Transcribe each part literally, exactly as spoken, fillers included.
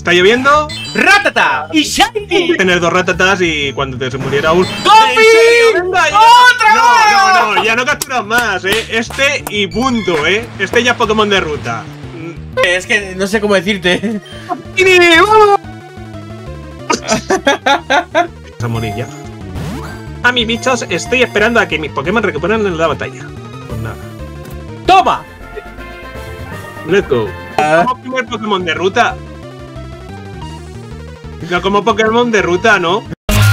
¿Está lloviendo? ¡Ratata! ¡Y Shiny! Tener dos ratatas y cuando te se muriera un... ¡Gopi! ¿En serio? ¡Venga, ya! ¡Otra No, no, no, ya no capturas más, eh. Este y punto, eh. Este ya es Pokémon de ruta. Es que no sé cómo decirte. ¡Vamos! Vas a morir ya. A mis bichos estoy esperando a que mis Pokémon recuperen en la batalla. Pues nada. ¡Toma! Let's go. Como primer Pokémon de ruta. No como Pokémon de ruta, ¿no?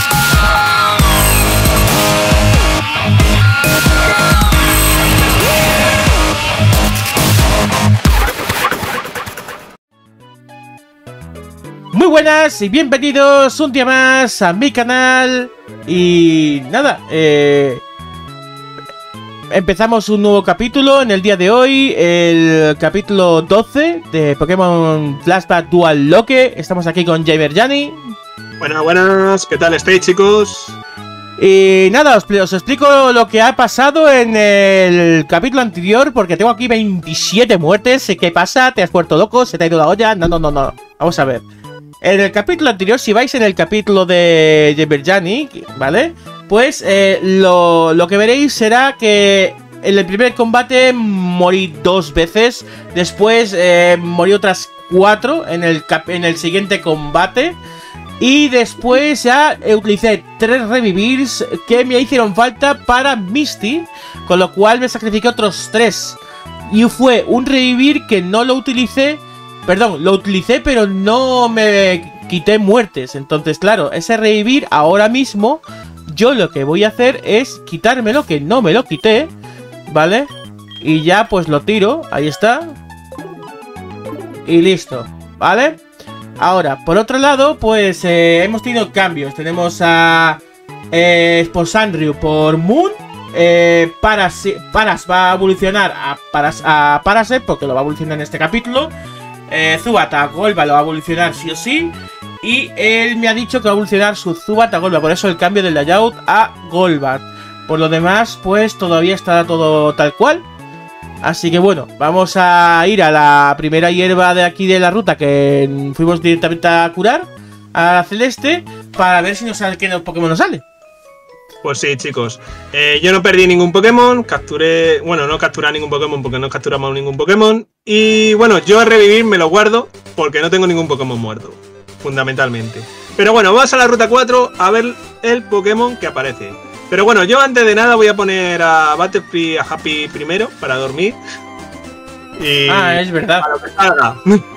Muy buenas y bienvenidos un día más a mi canal. Y nada, eh, empezamos un nuevo capítulo en el día de hoy, el capítulo doce de Pokémon Flashback Dual Loque. Estamos aquí con Jayberjani. Buenas, buenas, ¿qué tal estáis, chicos? Y nada, os, os explico lo que ha pasado en el capítulo anterior, porque tengo aquí veintisiete muertes. ¿Qué pasa? ¿Te has vuelto loco? ¿Se te ha ido la olla? No, no, no, no. Vamos a ver. En el capítulo anterior, si vais en el capítulo de Jayberjani, ¿vale? Pues eh, lo, lo que veréis será que en el primer combate morí dos veces. Después eh, morí otras cuatro en el, cap en el siguiente combate. Y después ya utilicé tres revivirs que me hicieron falta para Misty, con lo cual me sacrifiqué otros tres. Y fue un revivir que no lo utilicé. Perdón, lo utilicé pero no me quité muertes. Entonces, claro, ese revivir ahora mismo yo lo que voy a hacer es quitármelo, que no me lo quité, ¿vale? Y ya pues lo tiro, ahí está. Y listo, ¿vale? Ahora, por otro lado, pues eh, hemos tenido cambios. Tenemos a eh, por Sanryu, por Moon. eh, Paras, Paras va a evolucionar a, Paras, a Parasect, porque lo va a evolucionar en este capítulo. eh, Zubat a Golbat lo va a evolucionar sí o sí. Y él me ha dicho que va a evolucionar su Zubat a Golbat. Por eso el cambio del layout a Golbat. Por lo demás, pues todavía está todo tal cual. Así que bueno, vamos a ir a la primera hierba de aquí de la ruta, que fuimos directamente a curar, a la Celeste, para ver si nos sale, qué Pokémon nos sale. Pues sí, chicos. Eh, yo no perdí ningún Pokémon, capturé... Bueno, no capturé ningún Pokémon porque no capturamos ningún Pokémon. Y bueno, yo a revivir me lo guardo porque no tengo ningún Pokémon muerto, fundamentalmente. Pero bueno, vamos a la ruta cuatro a ver el Pokémon que aparece. Pero bueno, yo antes de nada voy a poner a Butterfree, a Happy primero, para dormir. Y ah, es verdad. A lo que salga.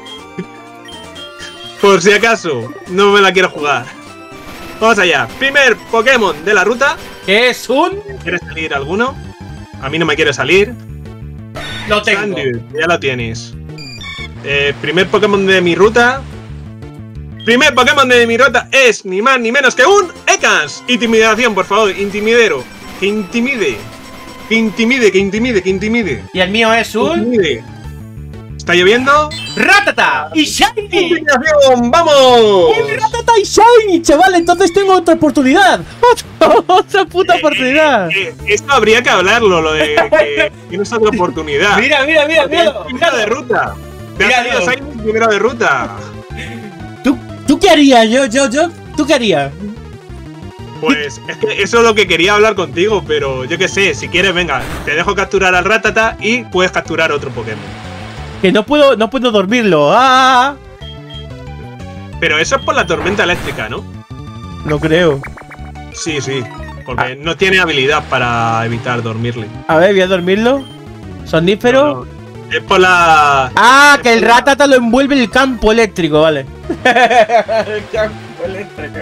Por si acaso, no me la quiero jugar. Vamos allá. Primer Pokémon de la ruta. ¿Qué es un? ¿Quieres salir alguno? A mí no me quiere salir. Lo tengo. Sandy, ya lo tienes. Eh, primer Pokémon de mi ruta. Primer Pokémon de mi ruta es ni más ni menos que un Ekans. Intimidación, por favor, intimidero. Que intimide. Que intimide, que intimide, que intimide. Y el mío es un... Intimide. ¿Está lloviendo? ¡Ratata! ¡Y Shiny! ¡Intimidación! ¡Vamos! ¡Un Ratata y Shiny, chaval! Entonces tengo otra oportunidad. ¡Otra puta Eh, oportunidad! Eh, eh, esto habría que hablarlo, lo de que tienes otra oportunidad. Mira, mira, mira, mira. Primero de ruta. Te Mira, has salido Dios. Shiny primero de ruta. ¿Tú, ¿Tú qué harías? Yo, yo, yo. ¿Tú qué harías? Pues es que eso es lo que quería hablar contigo, pero yo qué sé, si quieres, venga, te dejo capturar al Rattata y puedes capturar otro Pokémon. Que no puedo, no puedo dormirlo. ¡Ah! Pero eso es por la tormenta eléctrica, ¿no? No creo. Sí, sí, porque Ah. no tiene habilidad para evitar dormirle. A ver, voy a dormirlo. Somnífero. No, no. Es por la... Ah, que el Rattata lo envuelve el campo eléctrico, vale. El campo eléctrico.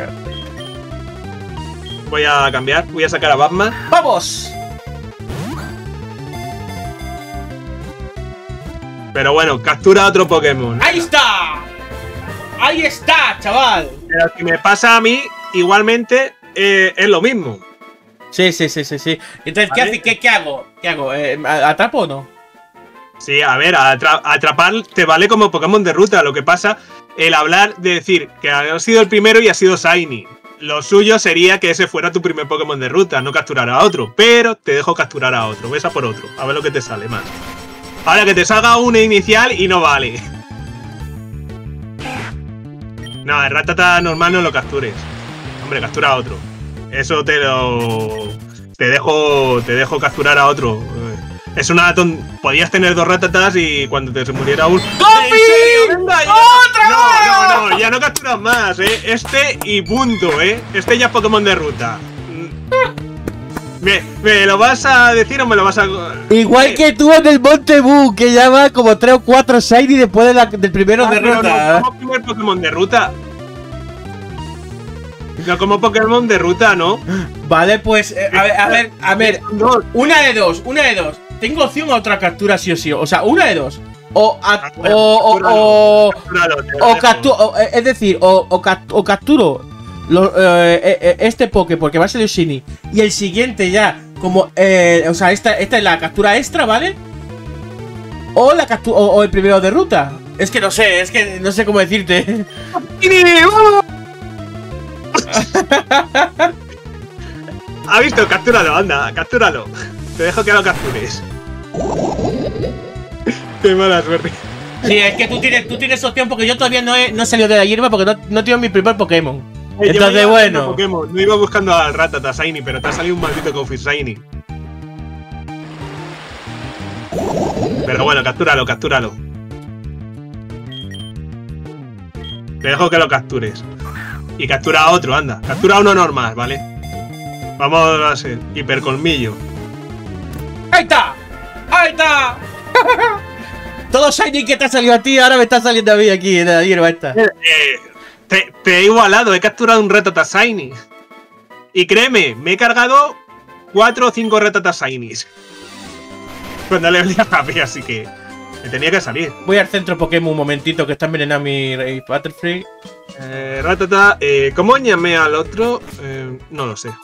Voy a cambiar, voy a sacar a Batman. ¡Vamos! Pero bueno, captura otro Pokémon. ¡Ahí está! ¡Ahí está, chaval! Pero si me pasa a mí, igualmente eh, es lo mismo. Sí, sí, sí, sí, sí. Entonces, ¿qué, Vale. hace- qué, qué hago? ¿Qué hago? Eh, ¿Atrapo o no? Sí, a ver, atra- atrapar te vale como Pokémon de ruta. Lo que pasa, el hablar de decir que ha sido el primero y ha sido Shiny. Lo suyo sería que ese fuera tu primer Pokémon de ruta, no capturar a otro. Pero te dejo capturar a otro. Ves a por otro. A ver lo que te sale más. Ahora que te salga una inicial y no vale. No, el Ratata normal no lo captures. Hombre, captura a otro. Eso te lo... Te dejo, te dejo capturar a otro. Es una ton... Podías tener dos Ratatas y cuando te se muriera un... ¡Gofi! ¡Venga, ya! ¡Otra No, no, no, ya no capturas más, ¿eh? Este y punto, ¿eh? Este ya es Pokémon de ruta. ¿Me, ¿Me lo vas a decir o me lo vas a...? Igual que tú en el Monte Boo, que ya va como tres o cuatro Shiny después de la, del primero Ah, de pero ruta. no como primer Pokémon de ruta. No como Pokémon de ruta, ¿no? Vale, pues, eh, a ver, a ver, a ver. No. Una de dos, una de dos. Tengo opción a otra captura sí o sí. O sea, una de dos. O, a- Ah, bueno, o, o, o, captúralo, te lo o, dejo. captu- o, eh, es decir, o, o, capt- o capturo lo- eh, eh, eh, este Poké porque va a ser el Shiny. Y el siguiente ya, como, eh, o sea, esta, esta es la captura extra, ¿vale? O la captura, o, o el primero de ruta. Es que no sé, es que no sé cómo decirte. ¿Ha visto? Captúralo, anda, captúralo. Te dejo que lo captures. Qué mala suerte. Sí, es que tú tienes, tú tienes opción porque yo todavía no he, no he salido de la hierba porque no, no tengo mi primer Pokémon. Eh, yo Entonces, iba buscando bueno. Pokémon. No iba buscando al Ratata Shiny, pero te ha salido un maldito Coffee Shiny. Pero bueno, captúralo, captúralo. Te dejo que lo captures. Y captura a otro, anda. Captura a uno normal, ¿vale? Vamos a hacer hipercolmillo. ¡Ahí está! ¡Ahí está! Todo Shiny que te ha salido a ti, ahora me está saliendo a mí aquí en la hierba esta. Eh, te, te he igualado, he capturado un Ratata Shiny. Y créeme, me he cargado cuatro o cinco Ratata Shinies. Cuando le olía a mí, así que me tenía que salir. Voy al centro Pokémon un momentito que está envenenando mi Rey Butterfree. Eh, Ratata, eh, ¿cómo llamé al otro? Eh, no lo sé.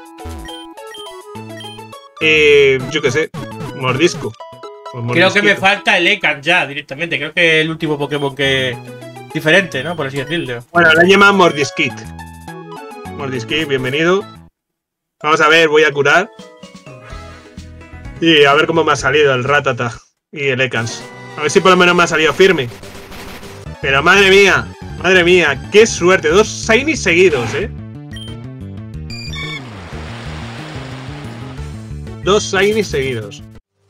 Eh, yo qué sé, mordisco. Pues Creo que me mordisquito. falta el Ekans ya directamente. Creo que es el último Pokémon que. Diferente, ¿no? Por así decirlo. Bueno, la llama Mordisquit. Mordisquit, bienvenido. Vamos a ver, voy a curar. Y a ver cómo me ha salido el Ratata y el Ekans. A ver si por lo menos me ha salido firme. Pero madre mía, madre mía, qué suerte. Dos Shiny seguidos, ¿eh? Dos Shiny seguidos.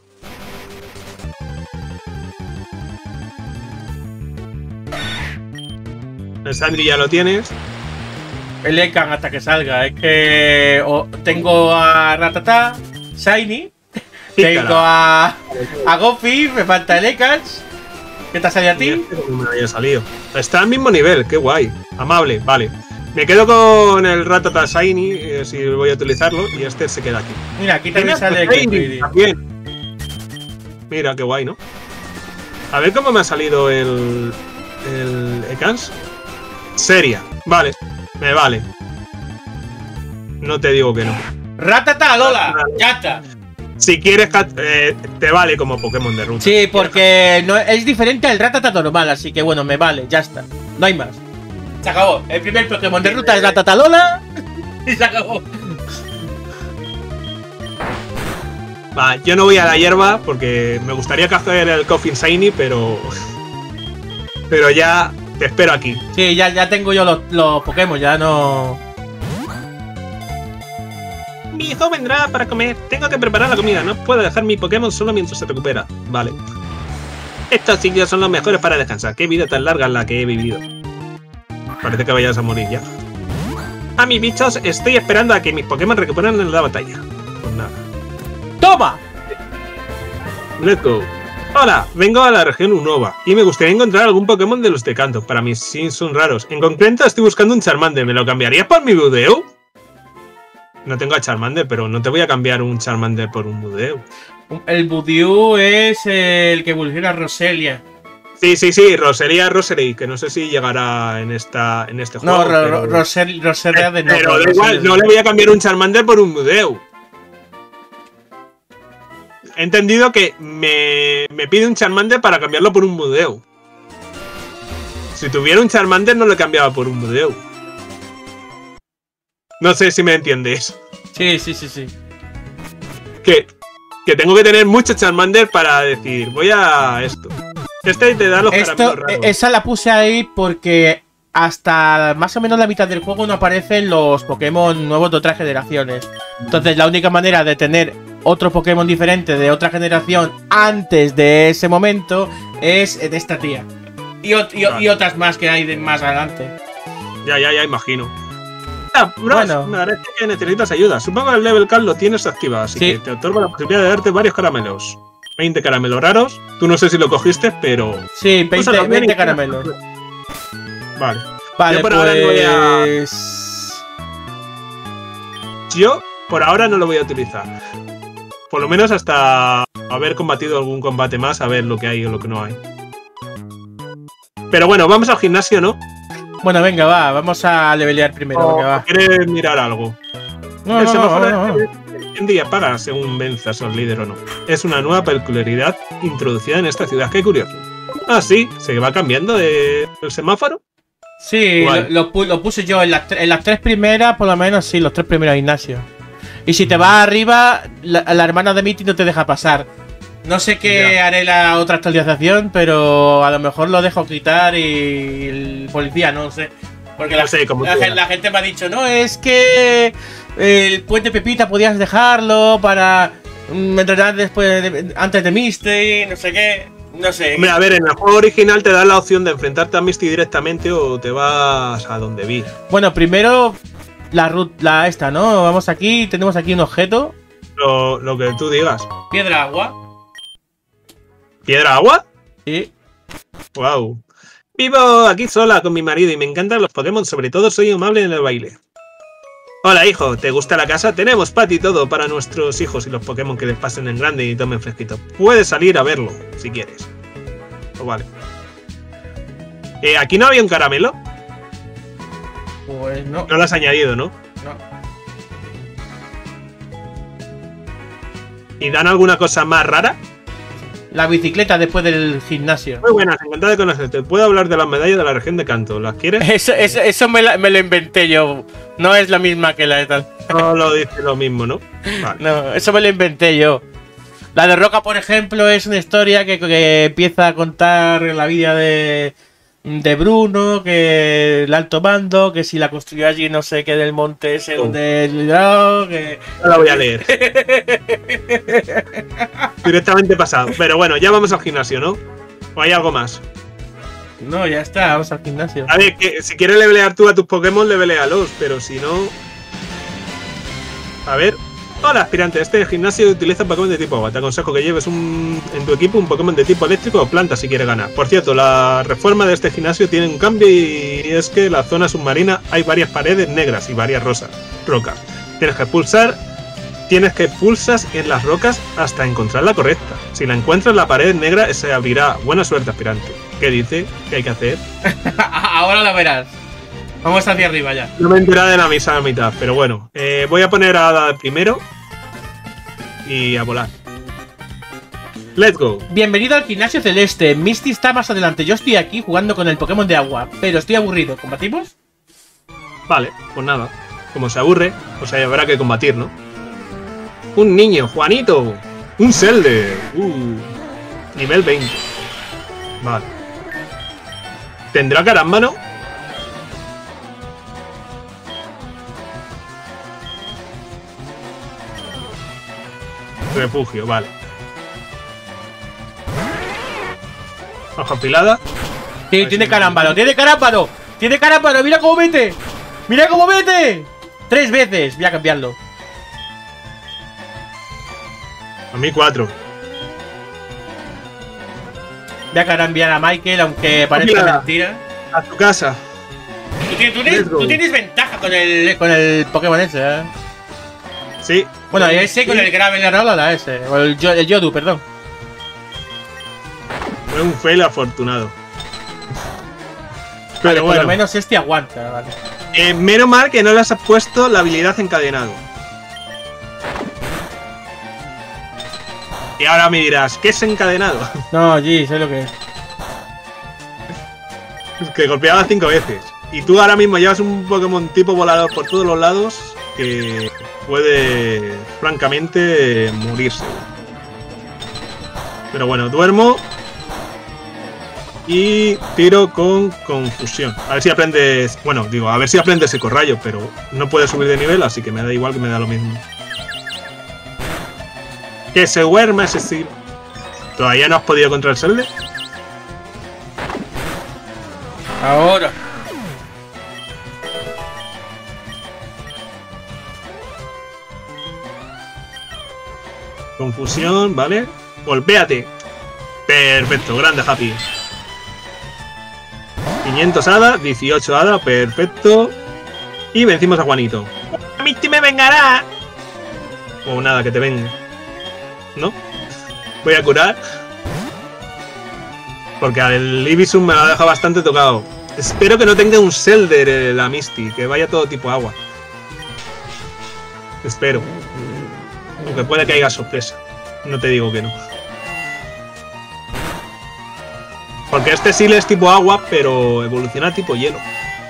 El Sandri ya lo tienes. El Ekans hasta que salga. Es que. o- tengo a Rattata, Shiny. Tengo a. A Gofi, me falta el Ekans. ¿Qué te ha salido a ti? No me había salido. Está al mismo nivel, qué guay. Amable, vale. Me quedo con el Ratata Shiny, eh, si voy a utilizarlo, y este se queda aquí. Mira, aquí también Tienes sale el Shiny Kingblade. también. Mira, qué guay, ¿no? A ver cómo me ha salido el. El Ekans. Seria. Vale, me vale. No te digo que no. Rattata, Lola, ya está. Si quieres, eh, te vale como Pokémon de ruta. Sí, porque no, es diferente al Rattata normal, así que bueno, me vale, ya está. No hay más. Se acabó. El primer Pokémon de ruta es Rattata Lola. Y se acabó. Va, yo no voy a la hierba porque me gustaría coger el Coffin Shiny, pero. Pero ya te espero aquí. Sí, ya, ya tengo yo los, los Pokémon, ya no. Mi hijo vendrá para comer. Tengo que preparar la comida. No puedo dejar mi Pokémon solo mientras se recupera. Vale. Estos sitios son los mejores para descansar. Qué vida tan larga la que he vivido. Parece que vayas a morir ya. A mis bichos estoy esperando a que mis Pokémon recuperen en la batalla. Pues nada. ¡Toma! Let's go. Hola, vengo a la región Unova y me gustaría encontrar algún Pokémon de los de canto. Para mí sí son raros. En concreto estoy buscando un Charmander. ¿Me lo cambiarías por mi Budew? No tengo a Charmander, pero no te voy a cambiar un Charmander por un Budew. El Budew es el que evoluciona a Roselia. Sí, sí, sí, Roselia Roserei, que no sé si llegará en esta en este No, juego. Ro- pero... Ro- Rosel- Roselia de Pero no, da Roselia igual, de- no le voy a cambiar un Charmander por un Budew. He entendido que me, me pide un Charmander para cambiarlo por un Budew. Si tuviera un Charmander no lo cambiaba por un Budew. No sé si me entiendes. Sí, sí, sí, sí. Que, que tengo que tener muchos Charmander para decir, voy a esto. Este te da los Esto, caramelos raros. esa la puse ahí porque hasta más o menos la mitad del juego no aparecen los Pokémon nuevos de otras generaciones. Entonces la única manera de tener otro Pokémon diferente de otra generación antes de ese momento es de esta tía. Y, y, vale. y otras más que hay de más adelante. Ya, ya, ya imagino. Ah, bros, bueno. Me parece que necesitas ayuda. Supongo que el level cap lo tienes activado, así sí. que te otorgo la posibilidad de darte varios caramelos. veinte caramelos raros. Tú no sé si lo cogiste, pero... Sí, veinte, veinte caramelos. Vale. Vale, yo por pues... ahora no voy a... Yo por ahora no lo voy a utilizar. Por lo menos hasta haber combatido algún combate más, a ver lo que hay o lo que no hay. Pero bueno, vamos al gimnasio, ¿no? Bueno, venga, va, vamos a levelear primero. ¿O venga, va. ¿Quieres mirar algo? No, el no, semáforo no, no, no. en día paga según venzas al líder o no. Es una nueva peculiaridad introducida en esta ciudad. Qué curioso. Ah, sí, se va cambiando de el semáforo. Sí, lo, lo, lo puse yo en las, en las tres primeras, por lo menos, sí, los tres primeros gimnasios. Y si te vas arriba, la, la hermana de Mitty no te deja pasar. No sé qué yeah. haré la otra actualización, pero a lo mejor lo dejo quitar y el policía, no sé. Porque no la, sé, la, la gente me ha dicho, no, es que el puente Pepita podías dejarlo para entrenar después de, antes de Misty, no sé qué. No sé. Hombre, a ver, en el juego original te da la opción de enfrentarte a Misty directamente o te vas a donde vi. Bueno, primero la ruta, la esta, ¿no? Vamos aquí, tenemos aquí un objeto. Lo, lo que tú digas. Piedra agua. ¿Piedra agua? Sí. Wow. Vivo aquí sola con mi marido y me encantan los Pokémon, sobre todo soy amable en el baile. Hola hijo, ¿te gusta la casa? Tenemos patio y todo para nuestros hijos y los Pokémon que les pasen en grande y tomen fresquito. Puedes salir a verlo, si quieres. Oh, vale. Eh, ¿Aquí no había un caramelo? Pues no. No lo has añadido, ¿no? No. ¿Y dan alguna cosa más rara? La bicicleta después del gimnasio. Muy buenas, encantado de conocerte. ¿Puedo hablar de las medallas de la región de Kanto? ¿Las quieres? Eso, eso, eso me, la, me lo inventé yo. No es la misma que la de tal. No lo dice lo mismo, ¿no? Vale. No, eso me lo inventé yo. La de Roca, por ejemplo, es una historia que, que empieza a contar la vida de, de Bruno, que el alto mando, que si la construyó allí no sé qué del monte ese oh. donde no, que... No la voy a leer. Directamente pasado. Pero bueno, ya vamos al gimnasio, ¿no? ¿O hay algo más? No, ya está, vamos al gimnasio. A ver, que si quieres levelear tú a tus Pokémon, levelealos, pero si no... A ver... Hola, aspirante. Este gimnasio utiliza Pokémon de tipo agua. Te aconsejo que lleves un, en tu equipo un Pokémon de tipo eléctrico o planta si quieres ganar. Por cierto, la reforma de este gimnasio tiene un cambio y es que en la zona submarina hay varias paredes negras y varias rosas, rocas. Tienes que pulsar, tienes que pulsas en las rocas hasta encontrar la correcta. Si la encuentras, la pared negra se abrirá. Buena suerte, aspirante. ¿Qué dice? ¿Qué hay que hacer? Ahora la verás. Vamos hacia arriba ya. No me he enterado de la misa a mitad, pero bueno. Eh, voy a poner a la primero y a volar. Let's go. Bienvenido al gimnasio celeste. Misty está más adelante. Yo estoy aquí jugando con el Pokémon de agua, pero estoy aburrido. ¿Combatimos? Vale, pues nada. Como se aburre, pues ahí habrá que combatir, ¿no? Un niño, Juanito. Un Zelder. Uh, nivel veinte. Vale. ¿Tendrá carámbano? Refugio, vale. Hoja afilada. Sí, tiene carámbano, tiene carámbano. Tiene carámbano, mira cómo mete. Mira cómo mete. Tres veces, voy a cambiarlo. A mí cuatro. Voy a carambiar a Michael, aunque parezca Mira, mentira. A tu casa. Tú tienes, tú tienes, tú tienes ventaja con el, con el Pokémon ese, ¿eh? Sí. Bueno, ese sí. Con el Graveler, ese. O el, el Yodu, perdón. Fue un fail afortunado. Pero vale, bueno. Por lo menos este aguanta, vale. Eh, menos mal que no le has puesto la habilidad encadenado. Y ahora me dirás, ¿qué es encadenado? No, G, sé lo que es. Que golpeaba cinco veces. Y tú ahora mismo llevas un Pokémon tipo volador por todos los lados que puede, francamente, morirse. Pero bueno, duermo. Y tiro con confusión. A ver si aprendes... Bueno, digo, a ver si aprendes ecorrayo, pero no puedes subir de nivel, así que me da igual, que me da lo mismo. Que se duerma ese estilo. ¿Todavía no has podido contra el Zelda? Ahora. Confusión, ¿vale? Golpéate. Perfecto, grande Happy. quinientos hada, dieciocho hada, perfecto. Y vencimos a Juanito. ¡A mí me vengará! O nada, que te venga. ¿No? Voy a curar. Porque al Ibisum me lo ha dejado bastante tocado. Espero que no tenga un Selder la Misty, que vaya todo tipo agua. Espero. Aunque puede que haya sorpresa. No te digo que no. Porque este sí es tipo agua, pero evoluciona tipo hielo.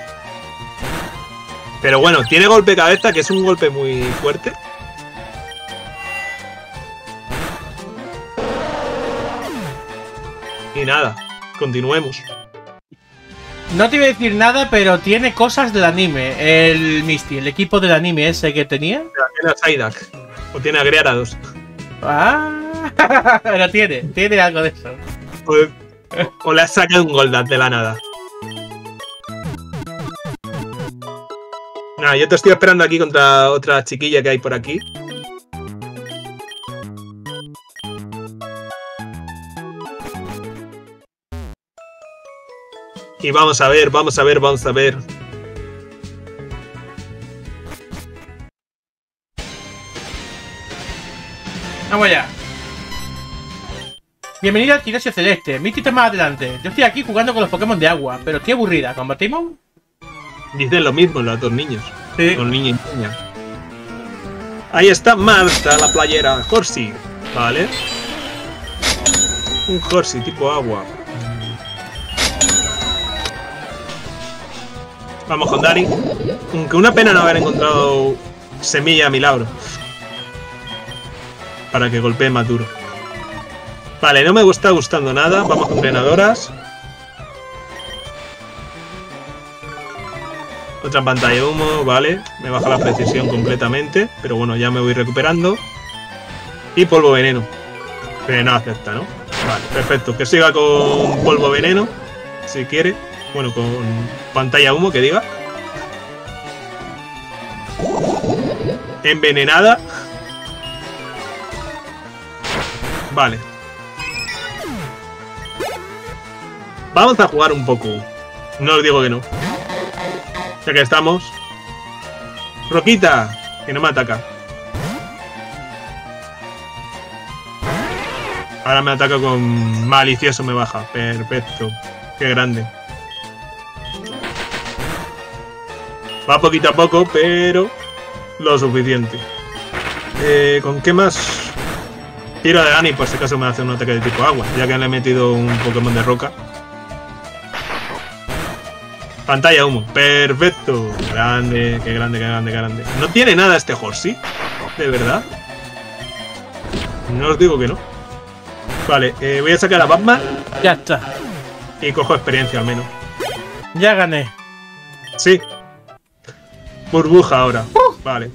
Pero bueno, tiene golpe cabeza, que es un golpe muy fuerte. Y nada, continuemos. No te iba a decir nada, pero tiene cosas del anime. El Misty, el equipo del anime ese que tenía. Tiene a Psyduck. O tiene a Gyarados. Ah, pero tiene, tiene algo de eso. O, o le has sacado un Goldat de la nada. Nada, yo te estoy esperando aquí contra otra chiquilla que hay por aquí. Y vamos a ver, vamos a ver, vamos a ver. Vamos allá. Bienvenido al gimnasio celeste. Misty está más adelante. Yo estoy aquí jugando con los Pokémon de agua, pero estoy aburrida. ¿Combatimos? Dicen lo mismo los dos niños. Sí. Los niños y niñas. Ahí está Marta, la playera. Horsey. Vale. Un Horsey tipo agua. Vamos con Dani. Aunque una pena no haber encontrado semilla milagro. Para que golpee más duro. Vale, no me está gustando nada. Vamos con drenadoras. Otra pantalla de humo, vale. Me baja la precisión completamente. Pero bueno, ya me voy recuperando. Y polvo veneno. Que no acepta, ¿no? Vale, perfecto. Que siga con polvo veneno. Si quiere. Bueno, con pantalla humo, que diga. Envenenada. Vale. Vamos a jugar un poco. No os digo que no. Ya que estamos. Roquita, que no me ataca. Ahora me ataca con malicioso, me baja. Perfecto. Qué grande. Va poquito a poco, pero lo suficiente. Eh, ¿Con qué más? Tiro de Dani, por si acaso me hace un ataque de tipo agua, ya que le he metido un Pokémon de roca. Pantalla humo. Perfecto. Grande, qué grande, qué grande, qué grande. No tiene nada este Horsey. ¿De verdad? No os digo que no. Vale, eh, voy a sacar a Batman. Ya está. Y cojo experiencia al menos. Ya gané. Sí. Burbuja ahora. Uh. Vale.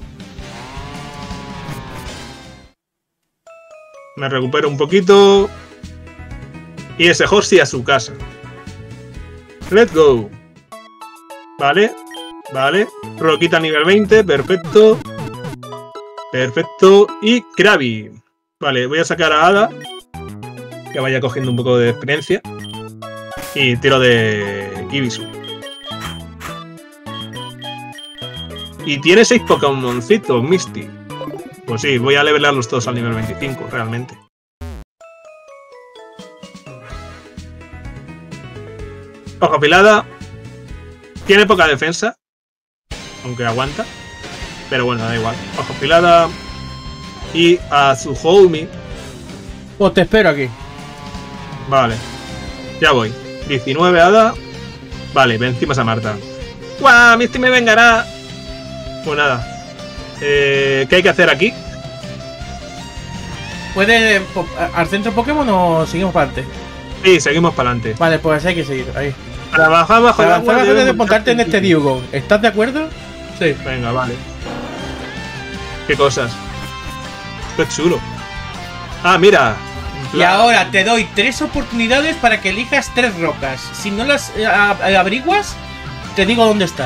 Me recupero un poquito. Y ese Horsey a su casa. Let's go. Vale. Vale. Roquita nivel veinte. Perfecto. Perfecto. Y Krabby. Vale, voy a sacar a Ada. Que vaya cogiendo un poco de experiencia. Y tiro de Ibisu. Y tiene seis Pokémoncitos, Misty. Pues sí, voy a levelarlos todos al nivel veinticinco, realmente. Hoja afilada. Tiene poca defensa. Aunque aguanta. Pero bueno, da igual. Hoja afilada. Y a su homie. Pues te espero aquí. Vale. Ya voy. diecinueve hada. Vale, vencimos a Marta. ¡Guau! Misty me vengará. Pues nada. Eh, ¿Qué hay que hacer aquí? ¿Puede al centro Pokémon o seguimos para adelante? Sí, seguimos para adelante. Vale, pues hay que seguir. Ahí. Para bajar bajo Para el avanzar agua. vas a debemos montarte en este Diugon. ¿Estás de acuerdo? Sí. Venga, vale. ¿Qué cosas? Qué chulo. Ah, mira. Y ahora te doy tres oportunidades para que elijas tres rocas. Si no las eh, averiguas, te digo dónde está.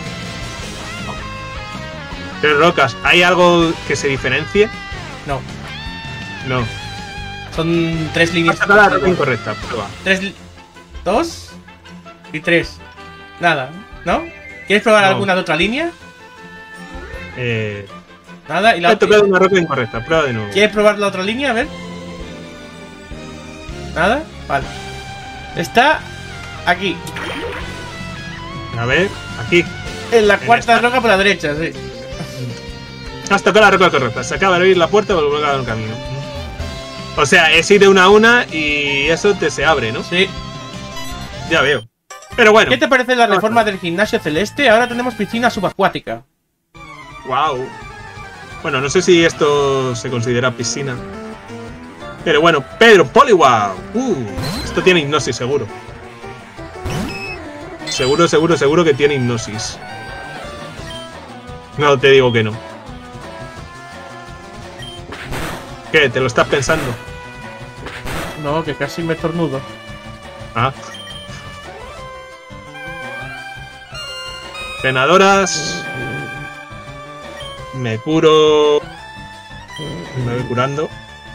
Tres rocas. ¿Hay algo que se diferencie? No. No. Son tres líneas. Hasta la roca incorrecta. Prueba. Tres. Dos. Y tres. Nada. ¿No? ¿Quieres probar No. alguna de otra línea? Eh. Nada. Y la He tocado una roca incorrecta. Prueba de nuevo. ¿Quieres probar la otra línea? A ver. ¿Nada? Vale. Está aquí. A ver, aquí. En la cuarta esta? roca por la derecha, sí. Has tocado la roca correcta. Se acaba de abrir la puerta para volver a un camino. O sea, es ir de una a una y eso te se abre, ¿no? Sí. Ya veo. Pero bueno. ¿Qué te parece la reforma del gimnasio celeste? Ahora tenemos piscina subacuática. Wow. Bueno, no sé si esto se considera piscina. Pero bueno, Pedro, Poliwag. Uh, esto tiene hipnosis, seguro. Seguro, seguro, seguro que tiene hipnosis. No te digo que no. ¿Qué? ¿Te lo estás pensando? No, que casi me estornudo. Ah. Frenadoras. Me curo. Me voy curando.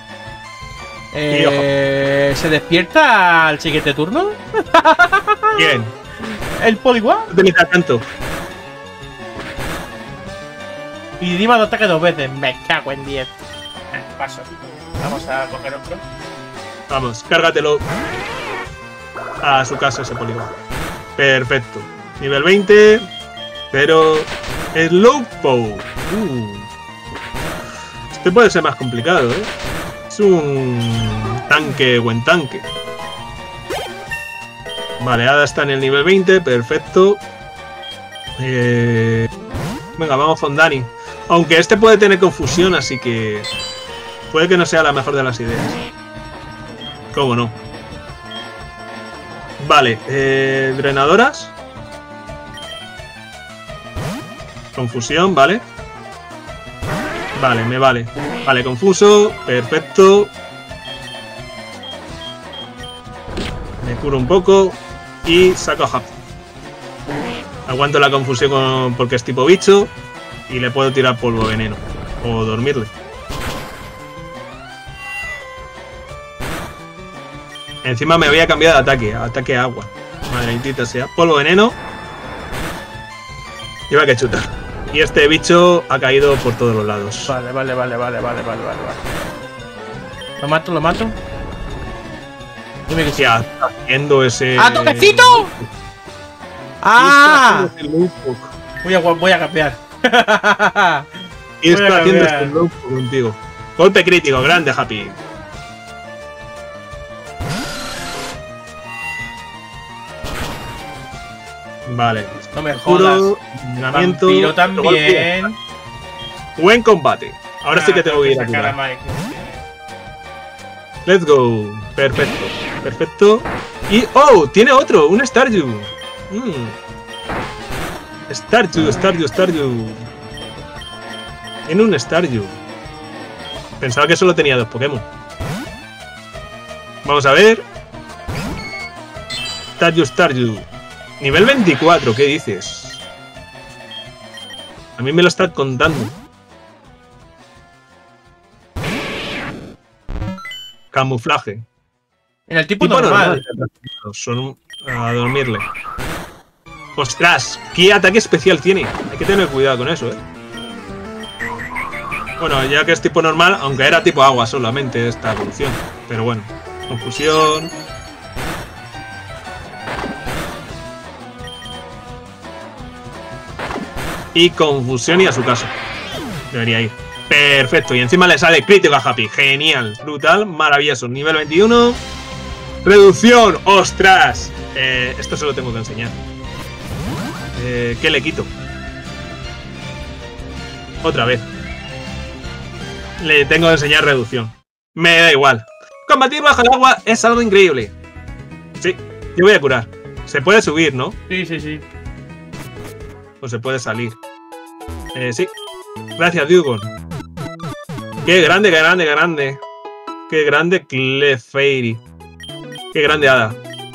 Eh, ¿Se despierta al siguiente turno? Bien. ¿El Poliwag? No utiliza tanto. Y Dima lo ataque dos veces. Me cago en diez. Eh, paso. Vamos a coger otro. Vamos, cárgatelo. A su casa ese Poliwag. Perfecto. Nivel veinte. Pero. Slowpoke. Uh. Este puede ser más complicado, ¿eh? Es un tanque, buen tanque. Vale, Ada está en el nivel veinte, perfecto. Eh... Venga, vamos con Dani. Aunque este puede tener confusión, así que puede que no sea la mejor de las ideas. ¿Cómo no? Vale, eh... drenadoras. Confusión, vale. Vale, me vale. Vale, confuso. Perfecto. Me curo un poco. Y saco a Happy. Aguanto la confusión con, porque es tipo bicho. Y le puedo tirar polvo veneno. O dormirle. Encima me voy a cambiar de ataque. Ataque a agua. Madreitita sea. Polvo veneno. Y va que chuta. Y este bicho ha caído por todos los lados. Vale, vale, vale, vale, vale, vale, vale, vale. Lo mato, lo mato. Dime que sí. ¿Qué está haciendo ese...? ¡Ah, toquecito! ¡Ah! Voy a, voy a cambiar. ¿Qué Voy a está haciendo cambiar. este loco contigo? Golpe crítico, grande, Happy. Vale. No me jodas. Entrenamiento. Vampiro también. Buen combate. Ahora sí que tengo que ir a sacar a curar. Mike. Let's go. Perfecto. Perfecto. Y... ¡Oh! Tiene otro. Un Staryu. Mm. Staryu, Staryu, Staryu. Tiene un Staryu. Pensaba que solo tenía dos Pokémon. Vamos a ver. Staryu, Staryu. Nivel veinticuatro, ¿qué dices? A mí me lo estás contando. Camuflaje. En el tipo, Tipo normal. normal. Son a dormirle. Ostras, ¿qué ataque especial tiene? Hay que tener cuidado con eso, ¿eh? Bueno, ya que es tipo normal, aunque era tipo agua solamente esta evolución. Pero bueno, confusión. Y confusión y a su casa. Debería ir. Perfecto, y encima le sale crítico a Happy. Genial, brutal, maravilloso. Nivel veintiuno. Reducción, ostras. Eh, esto se lo tengo que enseñar. Eh, ¿Qué le quito? Otra vez. Le tengo que enseñar reducción. Me da igual. Combatir bajo el agua es algo increíble. Sí, yo voy a curar. Se puede subir, ¿no? Sí, sí, sí. O se puede salir. Eh, sí. Gracias, Dugong. Qué grande, qué grande, qué grande. Qué grande Clefairy. Qué grande hada.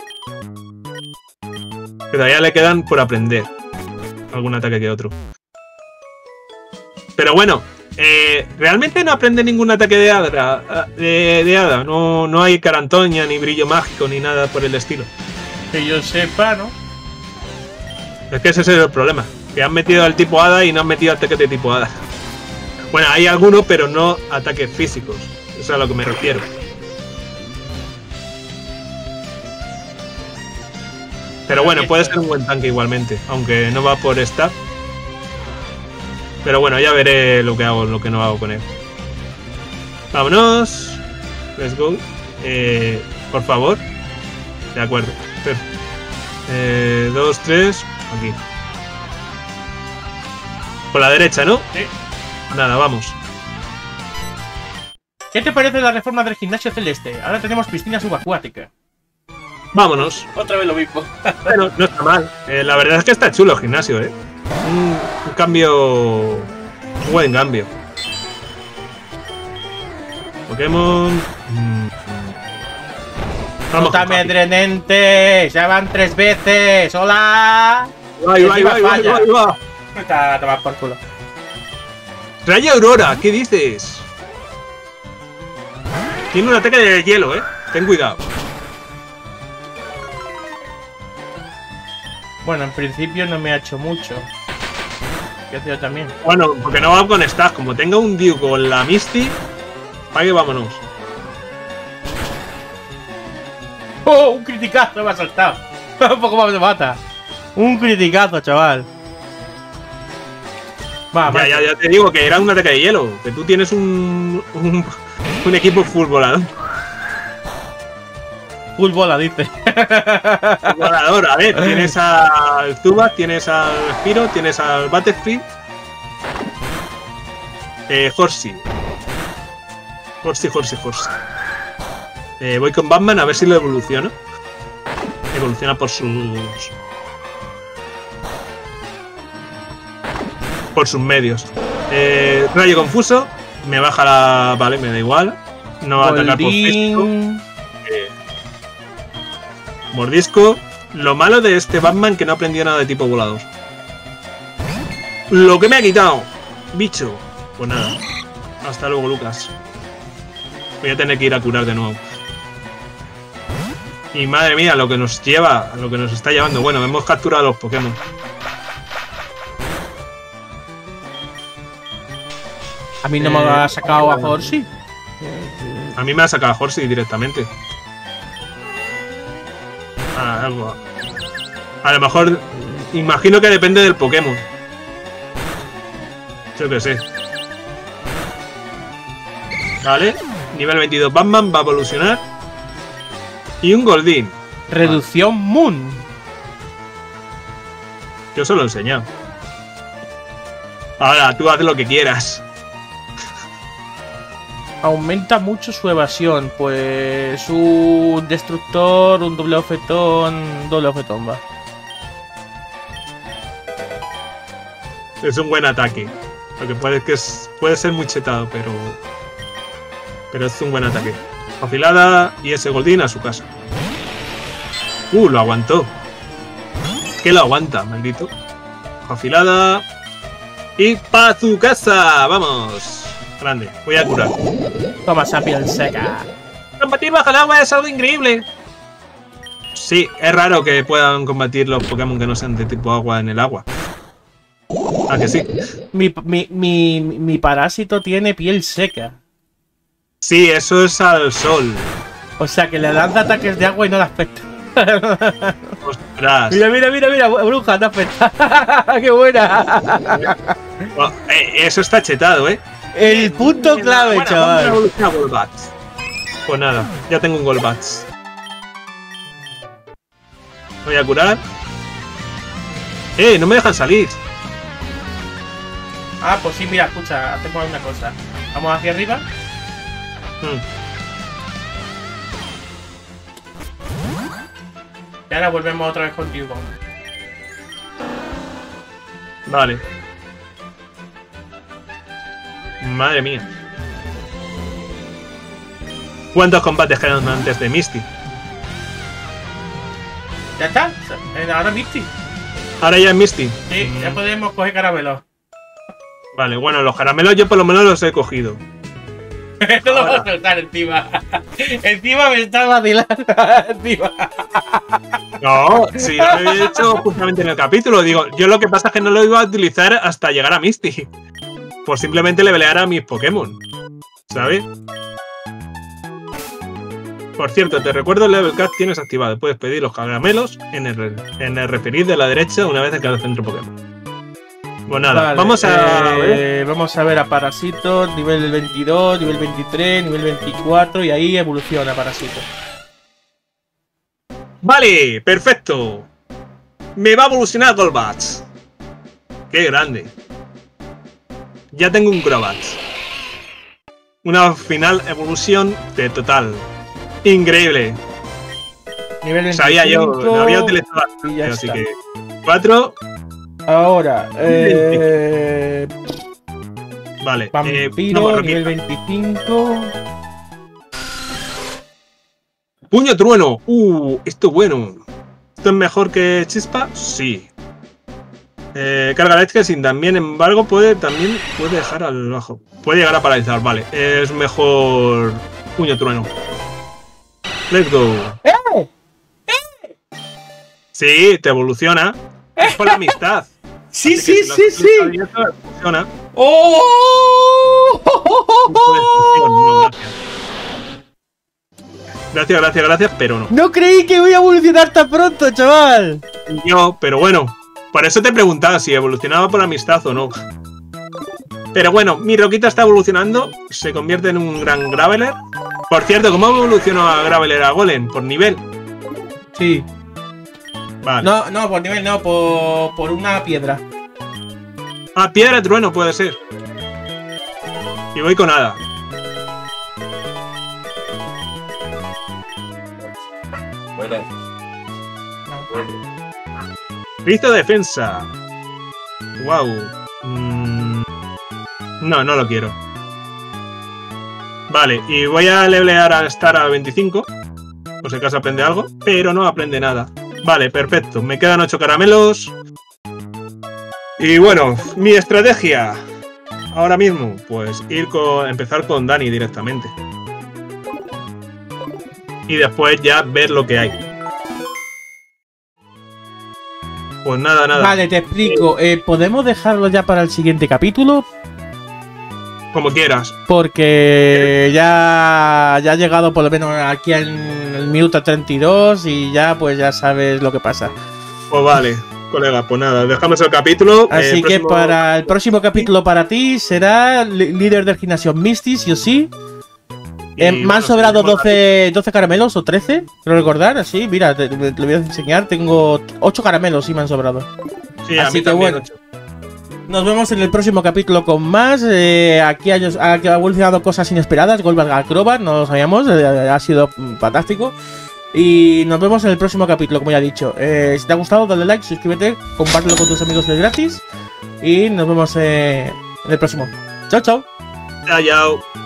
Que todavía le quedan por aprender. Algún ataque que otro. Pero bueno, eh, realmente no aprende ningún ataque de hada. De, de hada. No, no hay carantoña, ni brillo mágico, ni nada por el estilo. Que yo sepa, ¿no? Es que ese es el problema. Que han metido al tipo hada y no han metido ataques de tipo hada. Bueno, hay algunos, pero no ataques físicos. Eso es a lo que me refiero. Pero bueno, puede ser un buen tanque igualmente. Aunque no va por stat. Pero bueno, ya veré lo que hago, lo que no hago con él. Vámonos. Let's go. Eh, por favor. De acuerdo. Eh, dos, tres. Aquí. Por la derecha, ¿no? Sí. Nada, vamos. ¿Qué te parece la reforma del gimnasio celeste? Ahora tenemos piscina subacuática. Vámonos. Otra vez lo mismo. Bueno, no está mal. Eh, la verdad es que está chulo el gimnasio, ¿eh? Un, un cambio... Un buen cambio. Pokémon... Mm. Vamos. ¡Puta amedrenente! ¡Ya van tres veces! ¡Hola! Ahí va, ahí va, ahí va, ahí va, ahí va. Está a tomar por culo. Raya Aurora, ¿qué dices? Tiene un ataque de hielo, ¿eh? Ten cuidado. Bueno, en principio no me ha hecho mucho. ¿Qué hace yo también? Bueno, porque no va con stats. Como tenga un Dew con la Misty, para que vámonos. ¡Oh! Un criticazo me ha saltado. Un poco más me mata. Un criticazo, chaval. Va, ya, ya, ya te digo que era un ataque de hielo. Que tú tienes un, un, un equipo futbolador. Full bola, dice. Futbolador, a ver, tienes al Zubat, tienes al Spiro, tienes al Butterfree. Eh, Horsey. Horsey, Horsey, Horsey. Eh, voy con Batman a ver si lo evoluciono. Evoluciona por sus... Por sus medios. Eh, rayo confuso. Me baja la... Vale, me da igual. No va a atacar por físico. Eh, mordisco. Lo malo de este Batman que no aprendió nada de tipo volador. Lo que me ha quitado. Bicho. Pues nada. Hasta luego, Lucas. Voy a tener que ir a curar de nuevo. Y madre mía, lo que nos lleva, lo que nos está llevando. Bueno, hemos capturado a los Pokémon. A mí no me ha sacado a Horsey. A mí me ha sacado a Horsey directamente. Ah, algo. A lo mejor, imagino que depende del Pokémon. Yo qué sé. Vale, nivel veintidós Batman va a evolucionar. Y un Goldeen. Reducción Moon. Yo se lo he enseñado. Ahora, tú haz lo que quieras. Aumenta mucho su evasión. Pues un destructor, un doble ofetón, un doble ofetón va. Es un buen ataque. Lo que puede, que es, puede ser muy chetado, pero... Pero es un buen ataque. Afilada y ese Goldeen a su casa. Uh, lo aguantó. ¿Qué lo aguanta, maldito? Afilada. Y pa' su casa. Vamos. Grande. Voy a curar. Toma Sapiel seca. Combatir bajo el agua es algo increíble. Sí, es raro que puedan combatir los Pokémon que no sean de tipo agua en el agua. Ah, que sí. Mi, mi, mi, mi parásito tiene piel seca. Sí, eso es al sol. O sea que le lanza ataques de agua y no le afecta. Ostras. Mira, mira, mira, mira, bruja, te afecta. ¡Qué buena! Oh, eh, eso está chetado, ¿eh? El punto clave, bueno, chaval. Golbats. Pues nada, ya tengo un Golbats. Voy a curar. ¡Eh! No me dejan salir. Ah, pues sí, mira, escucha, hacemos una cosa. Vamos hacia arriba. Hmm. Y ahora volvemos otra vez contigo. Vale. Madre mía. ¿Cuántos combates quedan antes de Misty? Ya está. Ahora Misty. Ahora ya es Misty. Sí, mm. ya podemos coger caramelos. Vale, bueno, los caramelos yo por lo menos los he cogido. No lo vas a soltar encima. Encima me está vacilando. Encima. No, si lo he hecho justamente en el capítulo. Digo, yo lo que pasa es que no lo iba a utilizar hasta llegar a Misty. Por simplemente levelear a mis Pokémon. ¿Sabes? Por cierto, te recuerdo el Level Cap tienes activado. Puedes pedir los caramelos en el, en el referir de la derecha una vez en cada centro Pokémon. Pues nada, vale, vamos a eh, ver. Vamos a ver a Parasitos, nivel veintidós, nivel veintitrés, nivel veinticuatro y ahí evoluciona Parasito. Vale, perfecto. Me va a evolucionar Golbats. Qué grande. Ya tengo un Crobats. Una final evolución de total. Increíble. Nivel veinticinco, sabía yo, no había utilizado y ya así está. que cuatro. Ahora, eh... Vale. Vampiro, eh, nivel veinticinco. Puño trueno. Uh, esto es bueno. ¿Esto es mejor que Chispa? Sí. Eh, carga eléctrica sin también, embargo, puede también puede dejar al bajo. Puede llegar a paralizar, vale. Es mejor puño trueno. Let's go. ¡Eh! Sí, te evoluciona. Es por la amistad. Sí, Así sí, si sí, sí. Evoluciona. ¡Oh! No, gracias. Gracias, gracias, gracias, pero no. No creí que voy a evolucionar tan pronto, chaval. Yo, pero bueno. Por eso te preguntaba si evolucionaba por amistad o no. Pero bueno, mi Roquita está evolucionando. Se convierte en un gran Graveler. Por cierto, ¿cómo evolucionó a Graveler a Golem? ¿Por nivel? Sí. Vale. No, no, por nivel no, por, por una piedra. Ah, piedra de trueno puede ser. Y voy con Hada. Buenas. Listo de defensa. Wow. Mm, no, no lo quiero. Vale, y voy a levelear a Star a veinticinco. Por si acaso aprende algo. Pero no aprende nada. Vale, perfecto. Me quedan ocho caramelos. Y bueno, mi estrategia. Ahora mismo, pues ir con. Empezar con Dani directamente. Y después ya ver lo que hay. Pues nada, nada. Vale, te explico. Eh, ¿Podemos dejarlo ya para el siguiente capítulo? Como quieras. Porque ya, ya ha llegado por lo menos aquí en el minuto treinta y dos y ya pues ya sabes lo que pasa. Pues vale, colega, pues nada, dejamos el capítulo. Así eh, que próximo... para el próximo capítulo para ti será líder del gimnasio Misty, sí o sí. Y, Eh, me han bueno, sobrado seguimos doce, doce caramelos o trece, creo recordar, así, mira, te, te lo voy a enseñar, tengo ocho caramelos y me han sobrado. la- Sí, a así mí que también, bueno. ocho. Nos vemos en el próximo capítulo con más. Eh, aquí ha, ha evolucionado cosas inesperadas, Golbat Acrobat, no lo sabíamos, eh, ha sido mm, fantástico. Y nos vemos en el próximo capítulo, como ya he dicho. Eh, si te ha gustado, dale like, suscríbete, compártelo con tus amigos de gratis. Y nos vemos eh, en el próximo. Chao, chao. Chao, chao.